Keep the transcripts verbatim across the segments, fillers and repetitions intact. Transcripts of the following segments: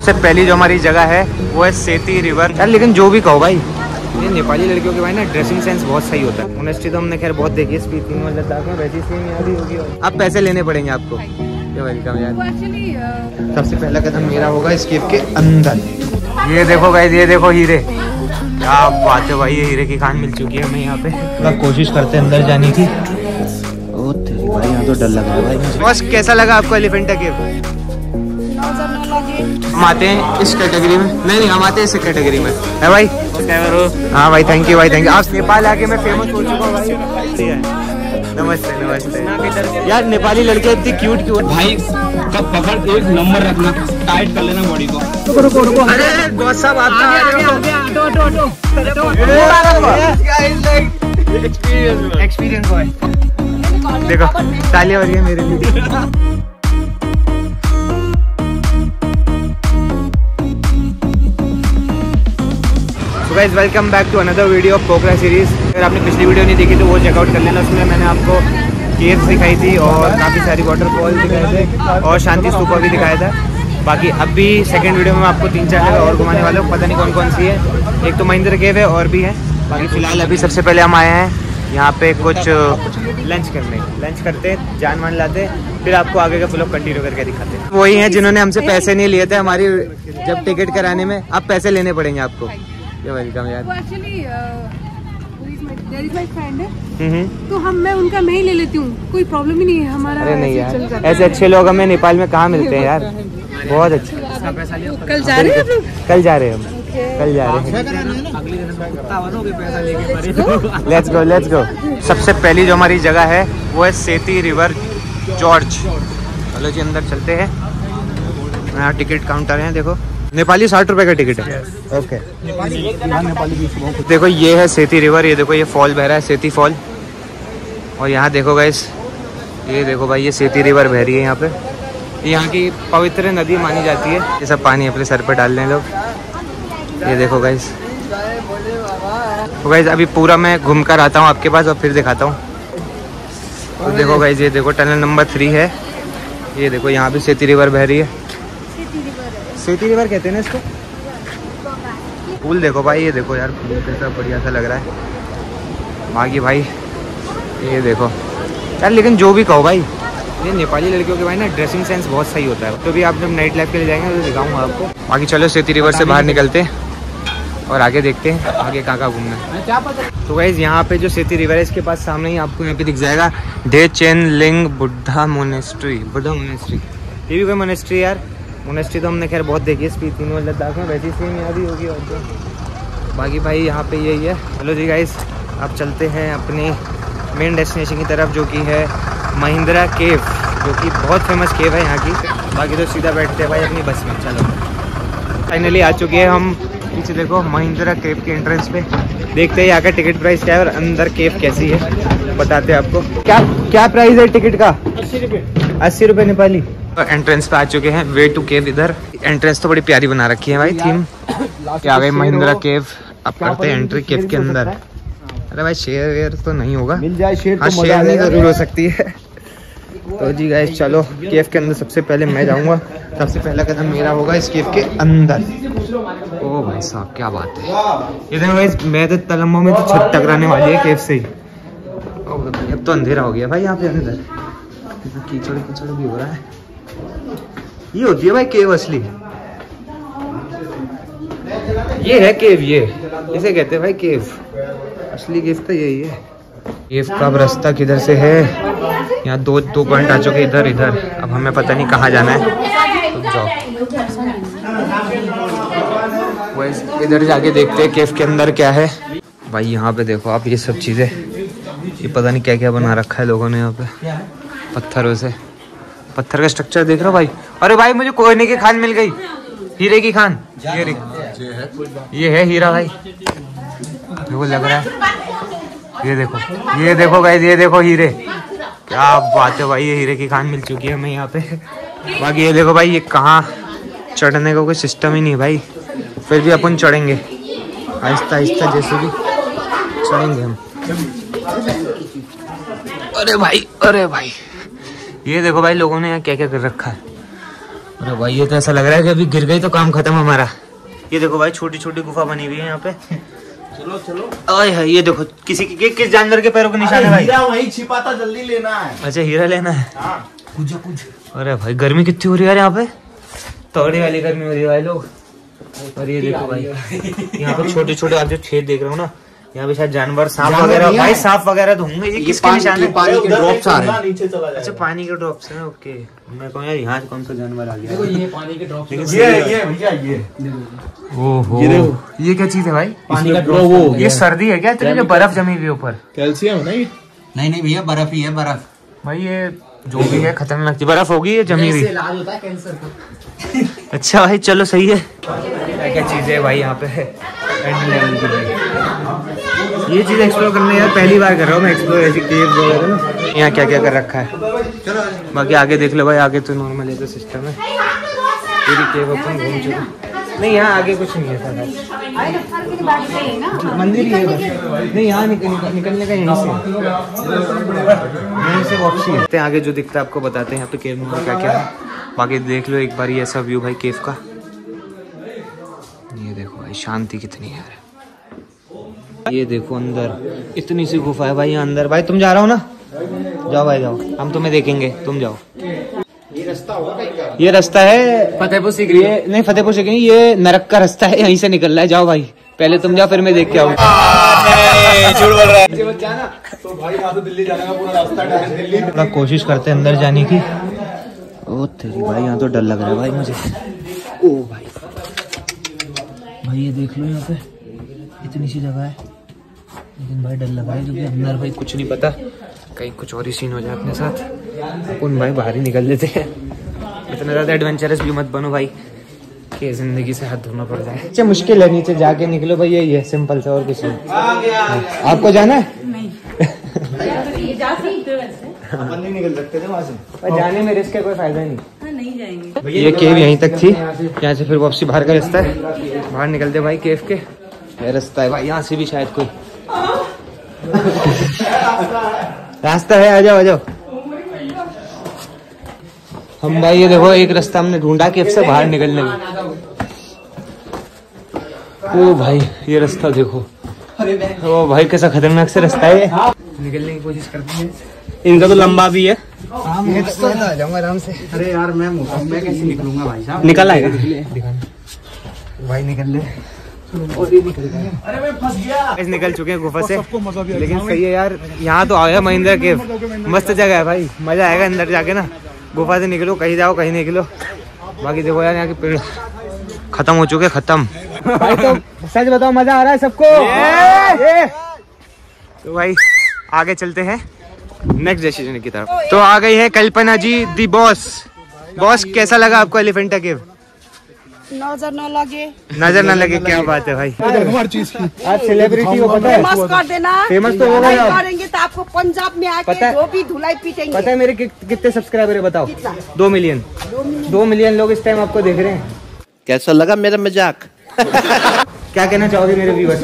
सबसे पहली जो हमारी जगह है वो है सेती रिवर यार। लेकिन जो भी कहो भाई, ये नेपाली लड़कियों के भाई ना ड्रेसिंग सेंस बहुत सही होता है। मोनेस्ट्री तो हमने खैर बहुत देखी है, स्पीकिंग और लद्दाख में, वैसी सेम यहाँ भी होगी। अब पैसे लेने पड़ेंगे आपको। वेलकम यार। सबसे पहला कदम मेरा होगा इस केव के अंदर। ये देखो गाइस, ये देखो हीरे, क्या बात है भाई, ये हीरे की खान मिल चुकी है हमें यहाँ पे। थोड़ा कोशिश करते हैं अंदर जाने की। ओ तेरी भाई, यहाँ तो डर लग रहा है भाई। बस कैसा लगा आपको एलिफेंटा केव? हम आते हैं इस कैटेगरी में, नहीं नहीं हम आते हैं इस कैटेगरी में है भाई। हाँ भाई, थैंक यू भाई, थैंक यू। आप नेपाल आके मैं फेमस हो चुका हूँ भाई। नमस्ते नमस्ते यार। नेपाली लड़के इतनी क्यूट क्यूट भाई, कब पकड़ एक नंबर रखना, टाइट कर लेना बॉडी को। रुको रुको रुको, अरे बॉस साहब आप एक्सपीरियंस है, देखो तालियां हो रही है मेरे लिए। Guys welcome back to another video of Pokhara series. अगर आपने पिछली वीडियो नहीं देखी तो वो चेकआउट कर लेना। उसमें मैंने आपको केव्स दिखाई थी और काफ़ी सारी वाटरफॉल दिखाए थे और शांति स्तूपा भी दिखाया था। बाकी अभी सेकंड वीडियो में मैं आपको तीन चार जगह और घुमाने वाला हूँ, पता नहीं कौन कौन सी है। एक तो महिंद्र केव है और भी है। बाकी फिलहाल अभी सबसे पहले हम आए हैं यहाँ पे कुछ लंच करने। लंच करते, जान मान लाते, फिर आपको आगे का फ्लो कंटिन्यू करके दिखाते हैं। वही हैं जिन्होंने हमसे पैसे नहीं लिए थे हमारी जब टिकट कराने में। अब पैसे लेने पड़ेंगे आपको। वेलकम यार। तो हम मैं उनका मैं ही ले लेती हूँ, कोई प्रॉब्लम ही नहीं है हमारा। अरे नहीं यार, ऐसे अच्छे लोग हमें नेपाल में कहाँ मिलते हैं यार, बहुत अच्छे। कल जा रहे हैं, कल जा रहे हैं हम, कल जा रहे हैं। Let's go let's go. सबसे पहली जो हमारी जगह है वो है सेती रिवर जॉर्ज। चलो जी अंदर चलते हैं। यहाँ टिकट काउंटर है, देखो नेपाली साठ रुपए का टिकट है। ओके देखो ये है सेती रिवर, ये देखो ये फॉल बह रहा है, सेती फॉल। और यहाँ देखो गाइस, ये देखो भाई, ये सेती रिवर बह रही है यहाँ पे। यहाँ की पवित्र नदी मानी जाती है। ये सब पानी अपने सर पे डाल रहे हैं लोग। ये देखो गाइस, तो गाइस अभी पूरा मैं घूम कर आता हूँ आपके पास और फिर दिखाता हूँ। तो देखो गाइस, ये देखो टनल नंबर थ्री है। ये देखो यहाँ भी सेती रिवर बह रही है। सेती रिवर कहते हैं ना इसको। फूल देखो भाई, ये देखो यार, फूल कैसा बढ़िया सा लग रहा है। बाकी भाई ये देखो यार, लेकिन जो भी कहो भाई, ये नेपाली लड़कियों के भाई ना ड्रेसिंग सेंस बहुत सही होता है। तो भी आप जब नाइट लाइफ के लिए जाएंगे तो दिखाऊंगा आपको। बाकी चलो सेती रिवर से बाहर निकलते हैं और आगे देखते हैं आगे कहाँ कहाँ घूमना है। तो गाइस यहाँ पे जो सेती रिवर है इसके पास सामने ही आपको यहाँ पे दिख जाएगा डे चेन लिंग बुद्धा मोनेस्ट्री। बुद्धा मोनेस्ट्री, ये भी कोई मोनेस्ट्री यार। मोनेस्ट्री तो हमने खैर बहुत देखी है, स्पीकिंग और लद्दाख में, वैसी सेम यहाँ भी होगी। और तो बाकी भाई यहाँ पे यही है। चलो जी गाइस, अब चलते हैं अपने मेन डेस्टिनेशन की तरफ, जो कि है महिंद्रा केव, जो कि बहुत फेमस केव है यहाँ की। बाकी तो सीधा बैठते हैं भाई अपनी बस में। चलो फाइनली आ चुके हैं हम। पीछे देखो महिंद्रा केव के एंट्रेंस पे, देखते हैं यहाँ का टिकट प्राइस क्या है और अंदर केव कैसी है, बताते हैं आपको। क्या क्या प्राइस है टिकट का? अस्सी रुपये अस्सी रुपये नेपाली। एंट्रेंस पे आ चुके हैं, वे टू केव। इधर एंट्रेंस तो बड़ी प्यारी बना रखी है भाई, थीम क्या आ गई महिंद्रा केव। अब करते हैं एंट्री केव के अंदर। अरे भाई शेयर वेयर तो नहीं होगा, मिल जाए शेयर तो शेयर नहीं जरूर हो सकती है। तो जी गाइस चलो केव के अंदर सबसे पहले मैं जाऊंगा। सबसे पहला कदम मेरा होगा इस केव के अंदर। ओ भाई साहब क्या बात है, ये देखो गाइस, मैं तो तलम्बो में तो छत टकराने वाली है केव से ही। अब तो अंधेरा हो गया भाई यहाँ पे अंदर, कीचड़ कीचड़ भी हो रहा है। ये होती है भाई केव असली, ये है केव, ये इसे कहते हैं भाई केव। असली केव तो यही है। केव का रास्ता किधर से है? यहाँ दो दो पॉइंट आ चुके, इधर इधर। अब हमें पता नहीं कहाँ जाना है, तो जाओ वैसे इधर जाके देखते हैं केव के अंदर क्या है। भाई यहाँ पे देखो आप, ये सब चीजें, ये पता नहीं क्या क्या बना रखा है लोगों ने यहाँ पे पत्थरों से। पत्थर का स्ट्रक्चर देख रहे हो भाई। अरे भाई मुझे कोयने की खान मिल गई, हीरे की खान। ये ये है हीरा भाई, देखो लग रहा है। ये देखो ये देखो गाइस, ये देखो हीरे, क्या बात है भाई, ये हीरे की खान मिल चुकी है हमें यहाँ पे। बाकी ये देखो भाई, ये कहाँ चढ़ने का कोई सिस्टम ही नहीं है भाई, फिर भी अपन चढ़ेंगे आहिस्ता आहिस्ता, जैसे भी चढ़ेंगे हम। अरे भाई अरे भाई, ये देखो भाई लोगों ने यहाँ क्या क्या कर रखा है। अरे भाई ये तो ऐसा लग रहा है कि अभी गिर गई तो काम खत्म हमारा। ये देखो भाई छोटी छोटी गुफा बनी हुई है यहाँ पे। चलो चलो। आए है ये देखो किसी की किस जानवर के पैरों के निशान है भाई? हीरा वहीं छिपा था, जल्दी लेना है। अच्छा हीरा लेना है। हाँ कुछ कुछ। अरे भाई गर्मी कितनी हो रही है यार यहाँ पे, तगड़ी वाली गर्मी हो रही है भाई लोग। और ये देखो भाई यहाँ पे छोटे छोटे आप जो छेद देख रहे हो ना, यहाँ पे शायद जानवर सांप वगैरह, भाई सांप वगैरह तो होंगे। ये किसके निशान है? पानी के ड्रॉप्स आ रहे हैं नीचे चला जाएगा। अच्छा पानी के ड्रॉप्स हैं, ओके। मैं कहूँ यार यहाँ कौन सा जानवर आ गया? देखो ये पानी के ड्रॉप्स। ये ये भैया ये ओहो ये क्या चीज है भाई? पानी का ड्रॉप। वो ये सर्दी है क्या? इतनी जो बर्फ जमी हुई है ऊपर? कैल्शियम है ना ये? नहीं नहीं भैया बर्फ ही है, बर्फ। भाई ये जो भी है खतरनाक चीज बर्फ होगी ये जमी हुई। इलाज होता है कैंसर का। अच्छा भाई चलो सही है। क्या क्या चीजें है भाई यहाँ पे एंड लेवल की भाई। ये चीज एक्सप्लोर करने यार पहली बार कर रहा हूँ मैं एक्सप्लोर, ऐसी केव वगैरह ना। यहाँ क्या क्या कर रखा है बाकी आगे देख लो भाई। आगे तो नॉर्मल है सिस्टम है, पूरी केव अपन घूम चुके। नहीं यहाँ आगे कुछ नहीं है सर, मंदिर ही है बस। नहीं यहाँ निकल, निकल, निकलने का यहीं से यहीं से वापसी है। आगे जो दिखता है आपको बताते हैं यहाँ पे केव में क्या क्या है। बाकी देख लो एक बार ये ऐसा व्यू भाई केव का। ये देखो भाई शांति कितनी है यार। ये देखो अंदर इतनी सी गुफा है भाई। यहाँ अंदर भाई तुम जा रहा हो ना, जाओ भाई जाओ, हम तुम्हें देखेंगे, तुम जाओ। ये रास्ता होगा कहीं का? ये रास्ता है फतेहपुर सीकरी। ये नहीं फतेहपुर सीकरी, ये नरक का रास्ता है, यहीं से निकल रहा है। जाओ भाई पहले तुम जाओ फिर मैं देख के आऊँ। झूठ बोल रहा है तो भाई यहाँ से दिल्ली जाने का पूरा रास्ता है दिल्ली। थोड़ा कोशिश करते हैं अंदर जाने की। ओ तेरी भाई यहाँ तो डर लग रहा है भाई मुझे। ओ भाई भाई ये देख लो यहाँ पे इतनी सी जगह है, लेकिन भाई डर लग रहा है क्योंकि अंदर भाई कुछ नहीं पता, कहीं कुछ और ही सीन हो जाए अपने साथ। अपन भाई बाहर ही निकल लेते हैं। इतना ज्यादा एडवेंचरस भी मत बनो भाई कि जिंदगी से हाथ धोना पड़ जाए। अच्छा मुश्किल है, नीचे जाके निकलो भाई, यही है सिंपल से और कुछ नहीं। आपको जाना है? नहीं जा सकते वैसे अपन नहीं निकल सकते थे वहाँ से, पर जाने में रिस्क का कोई फायदा नहीं। हाँ, नहीं जाएंगे। ये केव यहीं तक थी, यहाँ से फिर वापसी बाहर का रास्ता है। बाहर निकलते भाई केव के, ये रास्ता है भाई। यहाँ से भी शायद कोई रास्ता है, आ जाओ आ जाओ। हम भाई ये देखो एक रास्ता हमने ढूंढा केव से बाहर निकलने में। ओ भाई ये रास्ता देखो, ओ भाई कैसा खतरनाक से रास्ता है। निकलने की कोशिश करते हैं। इनका तो लंबा भी है। जाऊंगा आराम से। अरे यार मैं मैं कैसे निकलूंगा भाई साहब? निकल आएगा दिखाना भाई, निकल ले। अरे मैं फंस गया। निकल चुके हैं गुफा से, लेकिन सही है यार। यहाँ तो आया महिंद्रा केव, मस्त जगह है भाई, मजा आएगा अंदर जाके ना। गुफा से निकलो, कहीं जाओ कहीं निकलो। बाकी देखो यार यहाँ के पेड़ खत्म हो चुके, खत्म भाई। तो सच बताओ मजा आ रहा है सबको? ये, ये। तो भाई आगे चलते हैं नेक्स्ट डेस्टिनेशन की तरफ। तो आ गई है कल्पना जी दी बॉस। बॉस कैसा लगा आपको एलिफेंटा केव? नजर न लगे, नजर न लगे, क्या बात है भाई। हर चीज की आप सेलिब्रिटी हो, पता है? फेमस कर देना। फेमस तो होगा आप। करेंगे तो आपको पंजाब में आके पता है? जो भी धुलाई पीटेंगे। पता है मेरे कि, कितने सब्सक्राइबर है बताओ? कितना? दो मिलियन। दो मिलियन लोग इस टाइम आपको देख रहे हैं। कैसा लगा मेरा मजाक? क्या कहना चाहोगे मेरे व्यूअर्स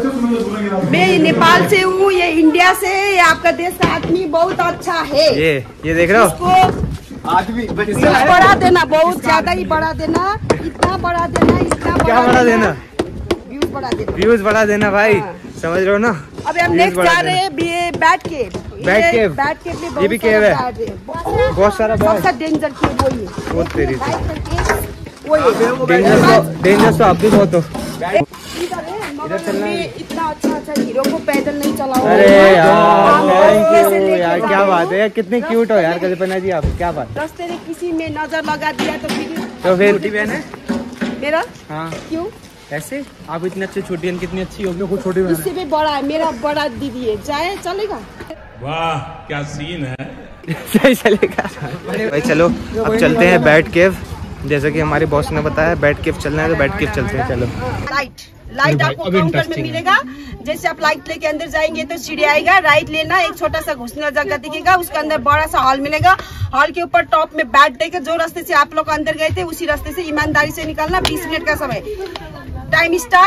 को? मैं नेपाल से हूँ, ये इंडिया से, ये आपका देश का आदमी बहुत अच्छा है। ये ये देख रहे हो? इसको आदमी बढ़ा देना, बहुत ज्यादा ही बढ़ा देना, इतना बढ़ा देना, इतना क्या बढ़ा देना? व्यूज बढ़ा देना, व्यूज बढ़ा देना भाई। समझ रहे हो ना? अभी हम Views नेक्स्ट बढ़ा जा देना। रहे हैं bat cave. Bat cave? Bat cave में ये बहुत भी सारा केव है? बैट है। बहुत सारा बहुत सबसे डेंजर केव वही है। बहुत तेरी बाइक करके वही है। डेंजर तो डेंजर तो आप भी बहुत हो। इधर है, मगर मैं इतना अच्छा अच्छा हीरो को पैदल नहीं चलाऊंगा। अरे यार हम रास्ते से थैंक यू लेके यार, क्या जाएंगे। बात है, कितने क्यूट हो यार कल्पना जी आप, क्या बात। रास्ते में किसी में नजर लगा दिया तो फिर तो फिर छोटी बहन है मेरा हाँ क्यों? ऐसे आप इतनी अच्छी छोटी बहन कितनी अच्छी होगी, खुद छोटी बहन। इससे भी बड़ा है, मेरा बड़ा दीदी है, जाए चलेगा? वाह क्या सीन है। सही चलेगा भाई। चलो अब चलते हैं बैट केव। जैसे कि हमारे बॉस ने बताया बैट केव चलना है तो बैट केव चलते हैं। चलो लाइट लाइट आपको काउंटर में मिलेगा। जैसे आप लाइट लेके अंदर जाएंगे तो सीढ़ी आएगा, राइट लेना, एक छोटा सा घुसने जगह दिखेगा, उसके अंदर बड़ा सा हॉल मिलेगा। हॉल के ऊपर टॉप में बैठ देगा। जो रास्ते से आप लोग अंदर गए थे उसी रास्ते से ईमानदारी से निकलना। बीस मिनट का समय, टाइम स्टार्ट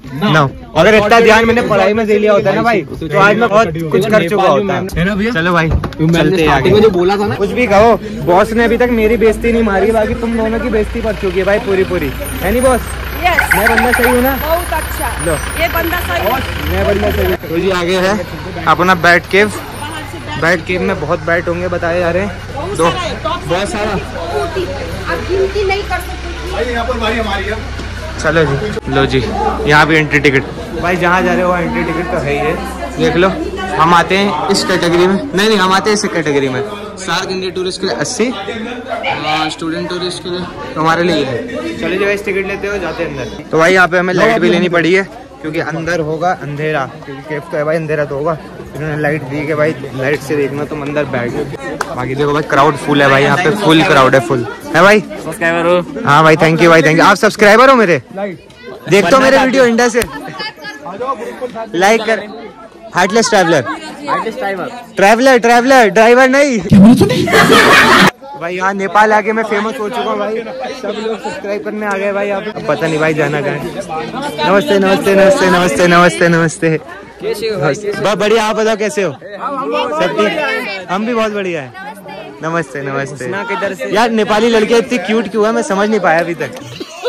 नौ। अगर इतना ध्यान मैंने पढ़ाई में दे लिया होता है ना भाई तो आज मैं बहुत कुछ कर चुका होता है ना भैया। चलो भाई चलते आगे। जो बोला था ना, कुछ भी कहो, बॉस ने अभी तक मेरी बेइज्जती नहीं मारी, बाकी तुम दोनों की बेइज्जती कर चुकी है भाई पूरी पूरी, है नहीं बॉस? यस, मैं बंदा सही हूँ ना? बहुत अच्छा। लो ये बंदा सही है। मैं बंदा सही हूँ। तो जी आगे है अपना बैट केव। बैट केव में बहुत बैट होंगे बताए जा रहे हैं, दो बहुत सारा। आप गिनती नहीं कर सकते। यहाँ पर भाई हमारी है। चलो जी, लो जी यहाँ भी एंट्री टिकट। भाई जहाँ जा रहे हो वहाँ एंट्री टिकट तो है ही है, देख लो। हम आते हैं इस कैटेगरी में, नहीं नहीं हम आते हैं इस कैटेगरी में। सार्क इंडिया टूरिस्ट के लिए अस्सी, स्टूडेंट टूरिस्ट के लिए तो हमारे लिए है। चलो जी भाई टिकट लेते हो, जाते हैं अंदर। तो भाई यहाँ पे हमें लाइट भी लेनी पड़ी है क्योंकि अंदर होगा अंधेरा, क्योंकि केव तो है भाई, अंधेरा तो होगा। इन्होंने लाइट दी कि भाई लाइट से देखना तुम अंदर बैठ। बाकी देखो भाई क्राउड फुल है भाई, यहाँ पे फुल क्राउड है, फुल है भाई। सब्सक्राइबर हो? हाँ भाई थैंक यू भाई, थैंक यू। आप सब्सक्राइबर हो मेरे? देखते हो मेरे वीडियो इंडिया से? लाइक कर। Heartless traveller, traveller traveller driver नहीं भाई। यहाँ नेपाल आके मैं फेमस हो चुका हूँ भाई, सब लोग सब्सक्राइब करने आ गए भाई। आप पता नहीं भाई जाना कहाँ है। नमस्ते नमस्ते नमस्ते नमस्ते नमस्ते नमस्ते। बहुत बढ़िया, आप बताओ कैसे हो? सब ठीक? हम भी बहुत बढ़िया है। नमस्ते नमस्ते। यार नेपाली लड़कियाँ इतनी क्यूट क्यों है, मैं समझ नहीं पाया अभी तक।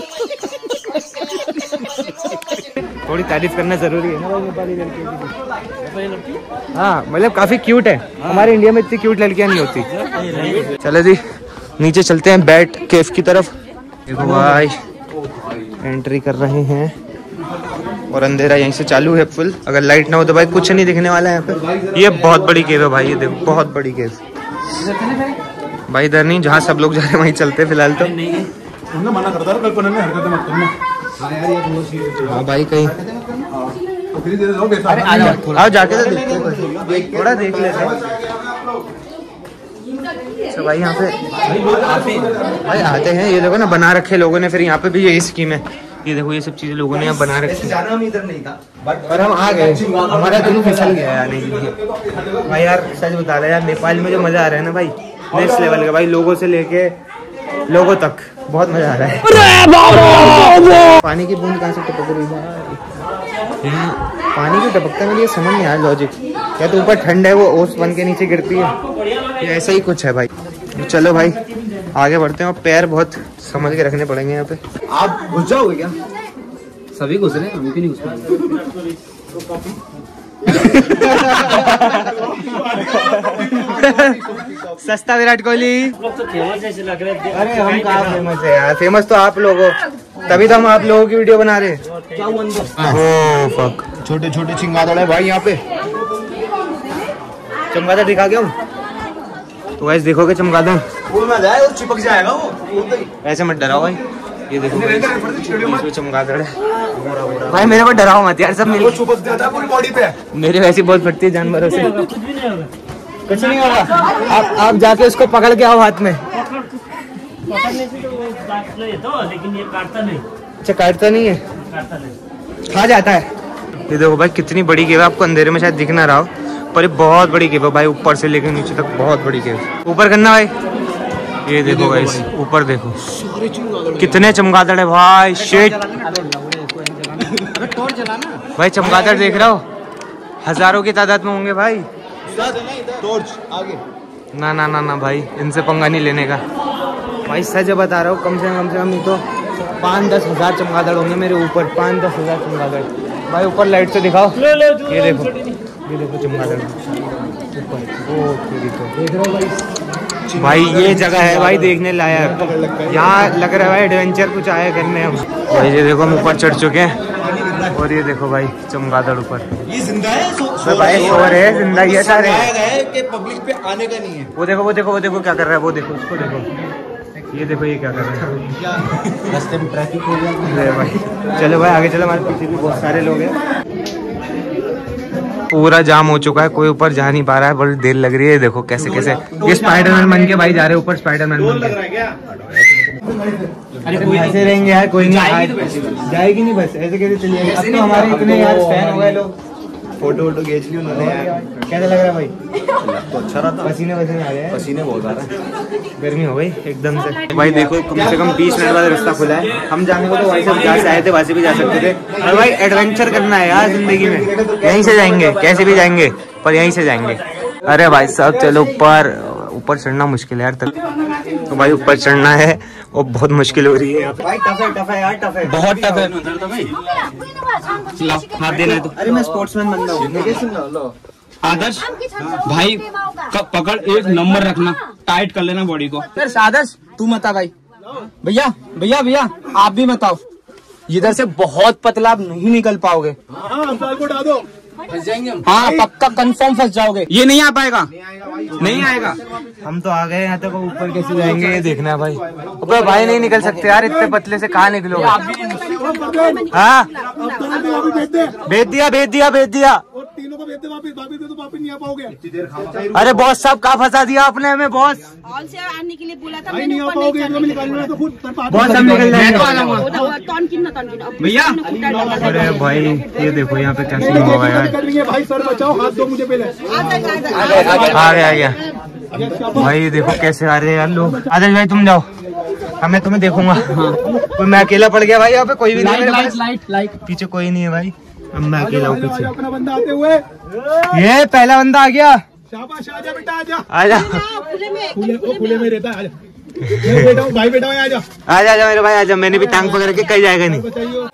थोड़ी तारीफ करना जरूरी है ना भाई नेपाली लड़कियों की। हाँ मतलब काफी क्यूट है, हमारे इंडिया में इतनी क्यूट लड़कियां नहीं होती। चलो जी नीचे चलते हैं बैट केव की तरफ। देखो भाई एंट्री कर रहे हैं और अंधेरा यहीं से चालू है फुल। अगर लाइट ना हो तो भाई कुछ नहीं दिखने वाला है यहाँ पे। ये बहुत बड़ी केव है भाई, ये देखो बहुत बड़ी केव भाई। इधर नहीं, जहाँ सब लोग जा रहे हैं वहीं चलते फिलहाल तो। मना करता है कल्पना में हरकतें मत करना। हाँ भाई कहीं आओ जाके तो देखते, थोड़ा देख लेते हैं। तो भाई यहाँ पे भाई आते हैं, ये देखो ना बना रखे लोगों ने, फिर यहाँ पे भी यही स्कीम है। ये देखो ये सब चीजें लोगों ने यहाँ बना रखी। जाना हम इधर नहीं था पर हम आ गए, हमारा दिल फिसल गया आने के लिए भाई। यार सच बता रहे यार, नेपाल में जो मजा आ रहा है ना भाई, नेक्स्ट लेवल का भाई। लोगों से लेके लोगों तक बहुत मजा आ रहा है। पानी की बूंद कहाँ से टपक रही है? पानी क्यों टपकता है मुझे समझ नहीं आया लॉजिक। क्या तो ऊपर ठंड है वो ओस बन के नीचे गिरती है, ये ऐसा ही कुछ है भाई। चलो भाई आगे बढ़ते हैं, और पैर बहुत समझ के रखने पड़ेंगे यहाँ पे। आप घुस जाओगे क्या? सभी घुस रहे हैं, हम क्यों नहीं घुस पाएंगे? सस्ता विराट कोहली तो फेमस जैसे लग रहे थे। अरे हम कहाँ फेमस है यार, फेमस तो आप लोग हो, तभी तो हम आप लोगों की वीडियो बना रहे हैं। क्या हुआ अंदर? छोटे छोटे चिंगादड़ है भाई यहाँ पे। चमगादड़ दिखा क्या हूँ तो वैसे देखोगे चमगादड़ चिपक जाएगा वो। ऐसे मत डराओ भाई। ये देखो चमगादड़ है भाई, मेरे को डराओ मत यार। सब मेरे चिपक जाता है पूरी बॉडी पे। मेरे वैसे बहुत फटती है जानवरों से। कुछ नहीं होगा, आप आप जाके उसको पकड़ के आओ हाथ में। पकड़ने से तो वो काट ले तो, लेकिन ये काटता नहीं। अच्छा काटता नहीं है, काटता नहीं, खा जाता है। ये देखो भाई कितनी बड़ी केव है, आपको अंधेरे में शायद दिख ना रहा हो पर ये बहुत बड़ी केव है भाई, ऊपर से लेकर नीचे तक बहुत बड़ी केव। ऊपर करना भाई, ये देखो भाई ऊपर देखो कितने चमगादड़ है भाई। शेट भाई चमगादड़ देख रहा हो, हजारों की तादाद में होंगे भाई। ना ना ना ना भाई इनसे पंगा नहीं लेने का भाई, सच बता रहा हूँ। कम से कम से कम तो पाँच दस हजार चमगादड़ होंगे मेरे ऊपर, पाँच दस हजार चमगादड़ भाई। ऊपर लाइट से दिखाओ, ये देखो ये देखो चमगादड़ ऊपर। ओ देख रहे हो भाई, भाई ये जगह है भाई देखने लायक। यहाँ लग रहा है भाई एडवेंचर कुछ आए करने हम भाई। ये देखो हम ऊपर चढ़ चुके हैं और ये देखो भाई चमगादड़ ऊपर। ये जिंदा है तो भाई शोर है, जिंदा ही है सारे। है कि पब्लिक पे आने का नहीं है। वो देखो वो देखो वो देखो क्या कर रहा है, वो देखो उसको देखो, ये देखो ये क्या कर रहा है। रास्ते में ट्रैफिक हो गया भाई। चलो भाई आगे चलो, हमारे पीछे भी बहुत सारे लोग हैं। पूरा जाम हो चुका है, कोई ऊपर जा नहीं पा रहा है, बड़ी देर लग रही है। देखो कैसे कैसे ये स्पाइडरमैन बन के भाई जा रहे हैं ऊपर, स्पाइडरमैन बन के। अरे ऐसे रहेंगे यार, कोई नहीं जाएगी नहीं बस, ऐसे कैसे चलिए। अब तो हमारे इतने यार फैन हो गए लोग, फोटो वोटो खींच ली उन्होंने यार। कैसा लग रहा है भाई? तो अच्छा रहा था। पसीने पसीने आ रहे हैं, पसीने बहुत आ रहे हैं, गर्मी हो गई एकदम से। भाई देखो कम से कम बीस मिनट बाद रास्ता खुला है। हम जाने को तो वहीं से जहाँ से आए थे वहाँ से भी जा सकते थे, और भाई एडवेंचर करना है यार जिंदगी में, यहीं से जाएंगे, कैसे भी जाएंगे पर यहीं से जाएंगे। अरे भाई साहब चलो ऊपर, ऊपर चढ़ना मुश्किल है यार। तो भाई ऊपर चढ़ना है और बहुत मुश्किल हो रही है भाई। टफ है, टफ है यार, टफ है, बहुत टफ है। हाथ देना है तो। अरे मैं स्पोर्ट्समैन बंदा हूँ। आदर्श भाई पकड़, एक नंबर रखना, टाइट कर लेना बॉडी को। आदर्श तू मत आ भाई। भैया भैया भैया आप भी मत आओ, इधर से बहुत पतला, आप नहीं निकल पाओगे। फंस जाएंगे हम। हाँ पक्का कंफर्म फंस जाओगे, ये नहीं आ पाएगा, नहीं आएगा। हम तो आ गए यहाँ तक, ऊपर कैसे जाएंगे ये देखना है भाई। ऊपर भाई नहीं निकल सकते यार, इतने पतले से कहाँ निकलोगे? हाँ भेज दिया भेज दिया भेज दिया। तीनों को भेजते वापस, वापस दे तो वापस नहीं आ पाओगे। अरे बॉस साहब कहाँ फंसा दिया आपने हमें? बॉस हॉल से आने के लिए बोला था, नहीं आ पाओगे, एकदम निकालना तो खुद बॉस हम निकल जाएंगे भैया। अरे भाई ये देखो यहाँ पे क्या सीन होगा यार। भाई सर बचाओ, हाथ दो मुझे पहले। आ गया आ गया भाई, देखो कैसे आ रहे हैं यार लोग। आदर्श भाई तुम जाओ, हमें तुम्हें देखूंगा। कोई मैं अकेला पड़ गया भाई, यहाँ पे कोई भी नहीं है, लाइट लाइट पीछे कोई नहीं है भाई, अब मैं अकेला हूँ पीछे। अपना बंदा आते हुए, ये पहला बंदा आ गया। शाबाश, आजा बेटा आजा, आजा खुले खुले में रहता है, आजा बेटा, भाई बेटा आजा, आजा आजा मेरे भाई आजा। मैंने भी टांग पकड़ के कहीं जाएगा नहीं। बताइए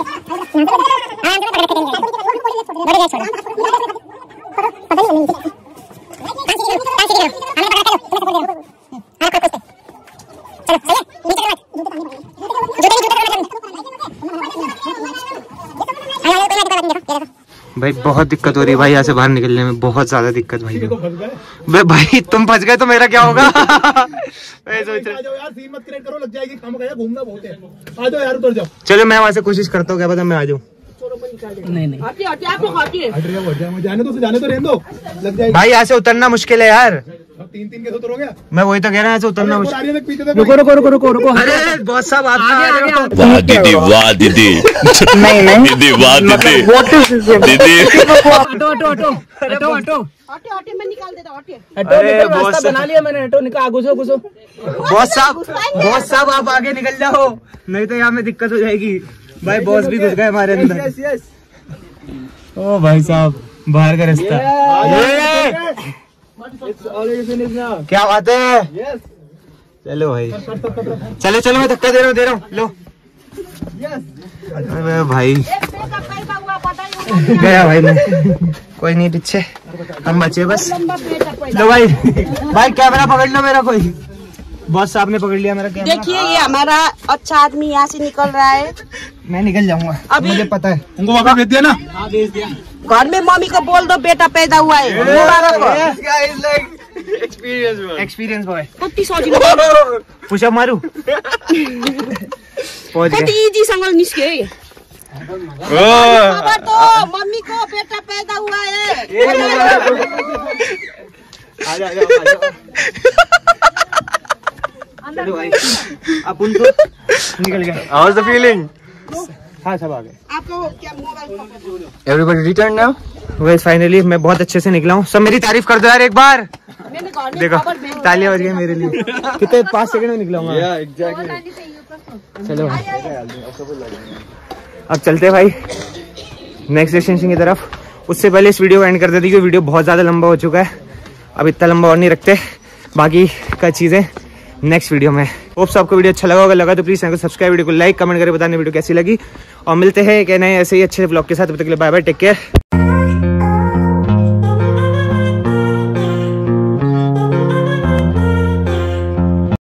भाई बहुत दिक्कत हो रही है भाई, यहाँ से बाहर निकलने में बहुत ज्यादा दिक्कत भाई। भाई भाई तुम फंस गए तो मेरा क्या होगा? मैं सोच रहा यार, सीन मत क्रिएट करो, लग जाएगी, काम का घूमना बहुत है। आ जाओ यार, उतर जाओ। चलो मैं वहाँ से कोशिश करता हूँ, क्या पता मैं आ जाऊँ। नहीं नहीं जाने तो जाने तो रहने दो, लग जाएगी भाई। यहाँ से उतरना मुश्किल है यार। तीन तीन कैसे उतरोगे? मैं वही तो कह रहा हूँ, यहाँ से उतरना मुश्किल। रुको रुको रुको रुको रुको। अरे बहुत सब आता है। वाह दीदी, वाह दीदी, नहीं नहीं दीदी, वाह दीदी, दीदी। Auto auto auto auto auto auto auto में निकाल देता ऑटो। अरे रास्ता बना लिया मैंने, ऑटो निकाल, घुसो घुसो। बॉस साहब, बॉस साहब आप आगे निकल जाओ, नहीं तो यहाँ में दिक्कत हो जाएगी। भाई बॉस भी घुस गए हमारे अंदर। ओ भाई साहब बाहर का रास्ता। क्या बात है? चलो भाई, चलो चलो, मैं धक्का दे रहा हूँ दे रहा हूँ लो। अरे भाई गया भाई मैं, कोई नहीं पीछे, हम बचे बस। लो भाई, भाई कैमरा पकड़ लो मेरा कोई। बॉस साहब ने पकड़ लिया मेरा कैमरा। देखिए ये हमारा अच्छा आदमी यहाँ से निकल रहा है। मैं निकल जाऊंगा अभी, मुझे पता है। उनको वापस भेज दिया ना? हाँ भेज दिया। घर में मम्मी को बोल दो बेटा पैदा हुआ है। Experience boy. कति सजिलो, पुशअप मारू। कति इजीसँग निस्के। खबर दो मम्मी को बेटा पैदा हुआ है। आजा आजा आजा। चलो भाई अपन तो निकल गए। How is the feeling? हाँ सब आ गए। आपको क्या mobile? Everybody return now. Guys finally मैं बहुत अच्छे से निकला हूँ। सब मेरी तारीफ कर दो यार एक बार। मैंने घर में देखो खबर भेज तालियां बज गई मेरे लिए। कितने पाँच सेकंड में निकला हूँ। चलो अब चलते भाई नेक्स्ट डेस्टिनेशन की तरफ। उससे पहले इस वीडियो को एंड कर देती क्योंकि वीडियो बहुत ज़्यादा लंबा हो चुका है। अब इतना लंबा और नहीं रखते, बाकी का चीज़ें नेक्स्ट वीडियो में। होप्स आपको वीडियो अच्छा लगा होगा, लगा तो प्लीज़ चैनल को सब्सक्राइब, वीडियो को लाइक कमेंट करके बताने वीडियो कैसी लगी। और मिलते हैं एक नए ऐसे ही अच्छे ब्लॉग के साथ। तब तक के लिए बाय बाय, टेक केयर।